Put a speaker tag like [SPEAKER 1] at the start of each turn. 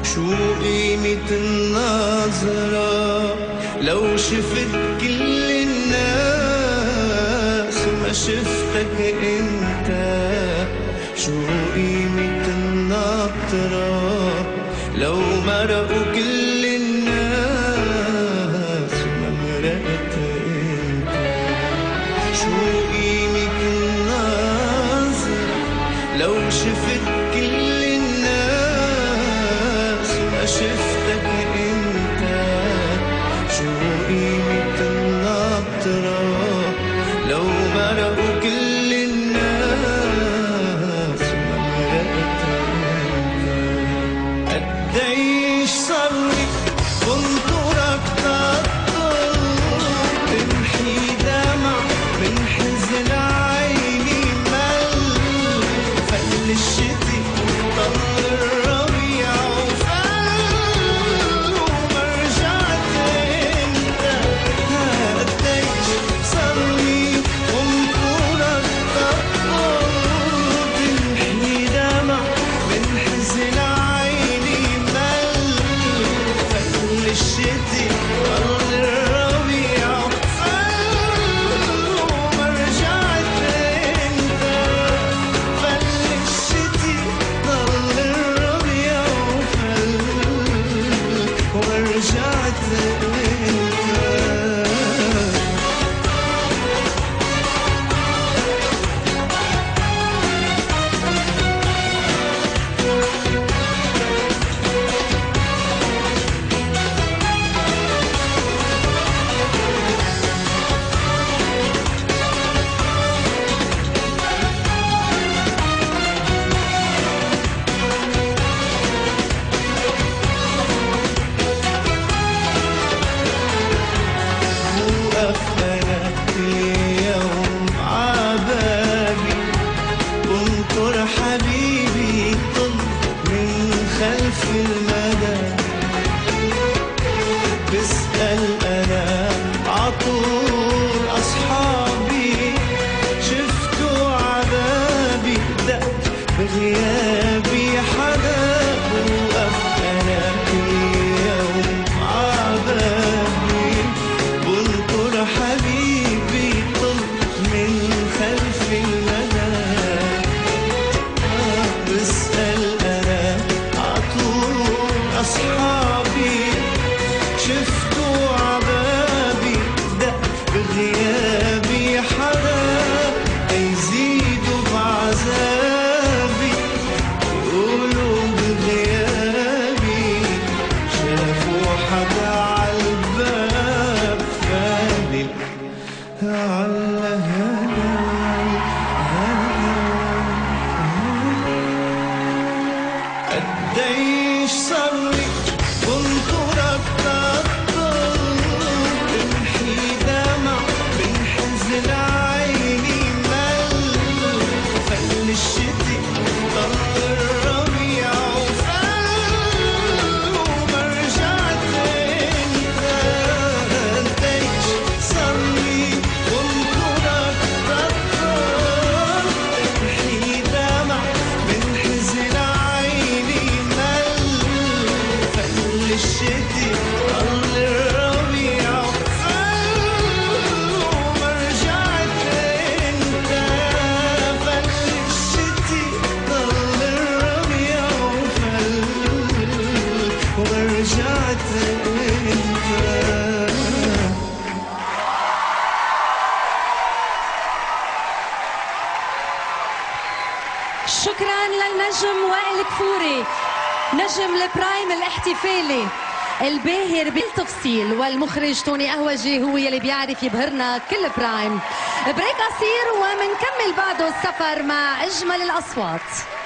[SPEAKER 1] شو قيمة النظرة لو شفت كل الناس وما شفتك انت؟ شو قيمة النطرة لو مرقوا كل الناس وما مرقت انت؟ شو قيمة النظرة لو شفت كل الناس وما شفتك انت؟ شو قيمة النطرة لو مرقوا كل الناس وما مرقت انت؟ قديش صارلي بنطرك تطل تمحي دمع من حزن عيني مل فل الشتي طل الربيع وفل وما رجعت انت. قديش صارلي بنطرك تطل تمحي دمع من حزن عيني مل فل الشتي طل الربيع وفل وما رجعت انت. فل الشتي طل الربيع وفل وما رجعت انت. وقف أنا اليوم عبابي بنطر حبيبي طل من خلف المدى. بسأل أنا عطول أصحابي شفتوا عبابي دق بغيابي حدا. وقف أنا اليوم عبابي بنطر حبيبي طل من خلف المدى. بسأل أنا عطول أصحابي شفتوا عبابي دق بغيابي حدا يزيدوا بعذابي يقولوا بغيابي شافوا حدا عالباب فالي على قديش صارلي بنطرك تطل تمحي دمع من حزن عيني مل فل الشتي طل الربيع وفل وما رجعت انت. قديش صارلي بنطرك تطل تمحي دمع من حزن عيني مل فل الشتي طل الربيع وفل وما رجعت انت. فل الشتي طل الربيع وفل وما رجعت انت.
[SPEAKER 2] شكرا للنجم وائل كفوري نجم البرايم الاحتفالي الباهر بالتفصيل، والمخرج توني قهوجي هو يلي بيعرف يبهرنا كل برايم. بريك قصير ومنكمل بعده السفر مع أجمل الأصوات.